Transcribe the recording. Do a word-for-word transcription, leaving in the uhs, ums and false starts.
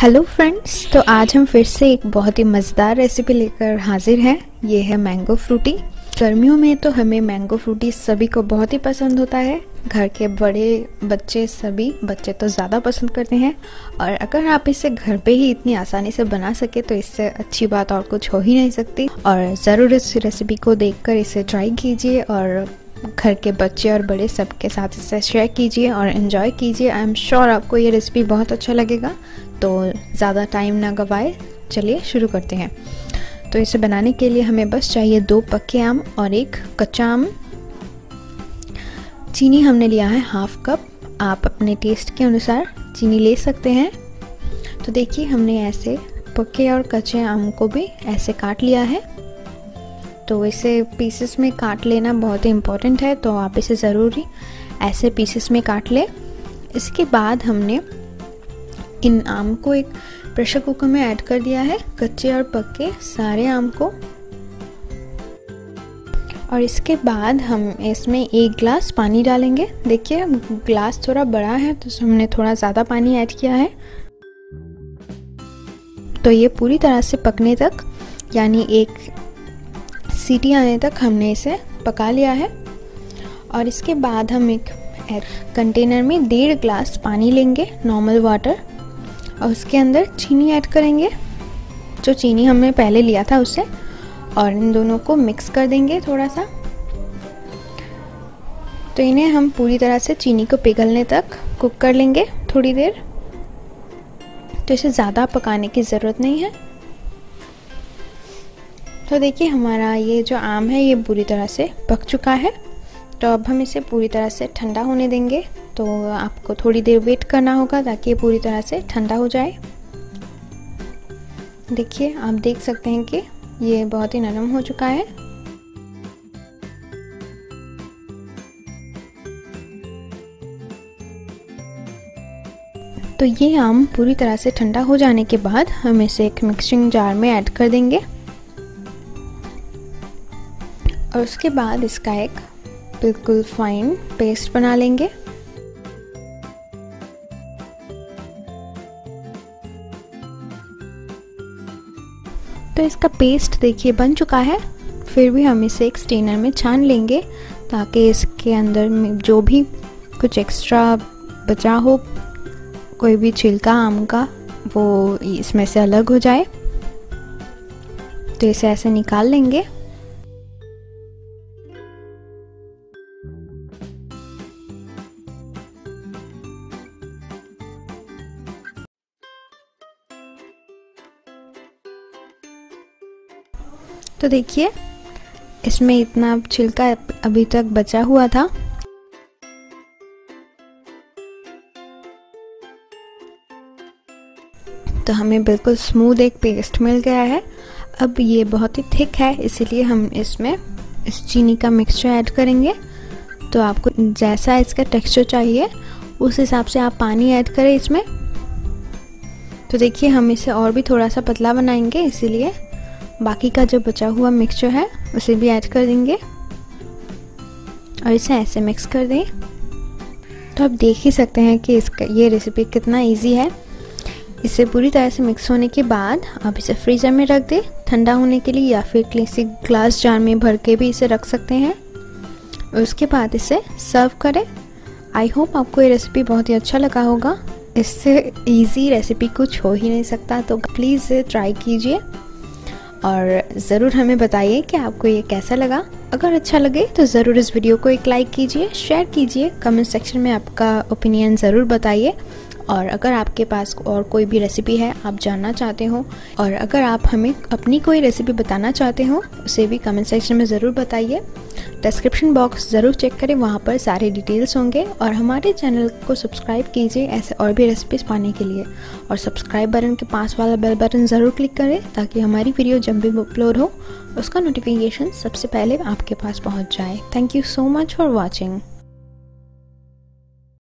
Hello friends, तो आज हम फिर से एक बहुत ही मज़ेदार रेसिपी लेकर हाजिर हैं। ये है मैंगो फ्रूटी। गर्मियों में तो हमें मैंगो फ्रूटी सभी को बहुत ही पसंद होता है। घर के बड़े बच्चे, सभी बच्चे तो ज़्यादा पसंद करते हैं। और अगर आप इसे घर पे ही इतनी आसानी से बना सके तो इससे अच्छी बात और कुछ हो ही नहीं सकती। और ज़रूर इस रेसिपी को देखकर इसे ट्राई कीजिए और घर के बच्चे और बड़े सबके साथ इसे शेयर कीजिए और एंजॉय कीजिए। आई एम श्योर आपको ये रेसिपी बहुत अच्छा लगेगा। तो ज़्यादा टाइम ना गवाए, चलिए शुरू करते हैं। तो इसे बनाने के लिए हमें बस चाहिए दो पके आम और एक कच्चा आम। चीनी हमने लिया है हाफ कप। आप अपने टेस्ट के अनुसार चीनी ले सकते हैं। तो देखिए, हमने ऐसे पके और कच्चे आम को भी ऐसे काट लिया है। तो इसे पीसेस में काट लेना बहुत ही इम्पोर्टेंट है, तो आप इसे ज़रूरी ऐसे पीसेस में काट लें। इसके बाद हमने इन आम को एक प्रेशर कुकर में ऐड कर दिया है, कच्चे और पके सारे आम को। और इसके बाद हम इसमें एक गिलास पानी डालेंगे। देखिए, गिलास थोड़ा बड़ा है तो हमने थोड़ा ज़्यादा पानी ऐड किया है। तो ये पूरी तरह से पकने तक, यानी एक सीटी आने तक हमने इसे पका लिया है। और इसके बाद हम एक कंटेनर में डेढ़ गिलास पानी लेंगे, नॉर्मल वाटर, और उसके अंदर चीनी ऐड करेंगे, जो चीनी हमने पहले लिया था उससे, और इन दोनों को मिक्स कर देंगे थोड़ा सा। तो इन्हें हम पूरी तरह से चीनी को पिघलने तक कुक कर लेंगे थोड़ी देर। तो इसे ज़्यादा पकाने की ज़रूरत नहीं है। तो देखिए, हमारा ये जो आम है ये पूरी तरह से पक चुका है। तो अब हम इसे पूरी तरह से ठंडा होने देंगे। तो आपको थोड़ी देर वेट करना होगा ताकि ये पूरी तरह से ठंडा हो जाए। देखिए, आप देख सकते हैं कि ये बहुत ही नरम हो चुका है। तो ये आम पूरी तरह से ठंडा हो जाने के बाद हम इसे एक मिक्सिंग जार में ऐड कर देंगे। और उसके बाद इसका एक बिल्कुल फाइन पेस्ट बना लेंगे। तो इसका पेस्ट देखिए बन चुका है। फिर भी हम इसे एक स्ट्रेनर में छान लेंगे ताकि इसके अंदर में जो भी कुछ एक्स्ट्रा बचा हो, कोई भी छिलका आम का, वो इसमें से अलग हो जाए। तो इसे ऐसे निकाल लेंगे। तो देखिए, इसमें इतना छिलका अभी तक बचा हुआ था। तो हमें बिल्कुल स्मूथ एक पेस्ट मिल गया है। अब ये बहुत ही थिक है, इसीलिए हम इसमें इस चीनी का मिक्सचर ऐड करेंगे। तो आपको जैसा इसका टेक्सचर चाहिए उस हिसाब से आप पानी ऐड करें इसमें। तो देखिए, हम इसे और भी थोड़ा सा पतला बनाएंगे, इसीलिए बाकी का जो बचा हुआ मिक्सचर है उसे भी ऐड कर देंगे और इसे ऐसे मिक्स कर दें। तो आप देख ही सकते हैं कि इसका ये रेसिपी कितना इजी है। इसे पूरी तरह से मिक्स होने के बाद आप इसे फ्रीज़र में रख दें ठंडा होने के लिए, या फिर किसी ग्लास जार में भर के भी इसे रख सकते हैं। और उसके बाद इसे सर्व करें। आई होप आपको ये रेसिपी बहुत ही अच्छा लगा होगा। इससे इजी रेसिपी कुछ हो ही नहीं सकता। तो प्लीज़ इसे ट्राई कीजिए और ज़रूर हमें बताइए कि आपको ये कैसा लगा। अगर अच्छा लगे तो ज़रूर इस वीडियो को एक लाइक कीजिए, शेयर कीजिए, कमेंट सेक्शन में आपका ओपिनियन ज़रूर बताइए। और अगर आपके पास और कोई भी रेसिपी है आप जानना चाहते हो, और अगर आप हमें अपनी कोई रेसिपी बताना चाहते हो, उसे भी कमेंट सेक्शन में ज़रूर बताइए। डिस्क्रिप्शन बॉक्स ज़रूर चेक करें, वहाँ पर सारे डिटेल्स होंगे। और हमारे चैनल को सब्सक्राइब कीजिए ऐसे और भी रेसिपीज़ पाने के लिए। और सब्सक्राइब बटन के पास वाला बेल बटन ज़रूर क्लिक करें ताकि हमारी वीडियो जब भी अपलोड हो उसका नोटिफिकेशन सबसे पहले आपके पास पहुँच जाए। Thank you so much for watching.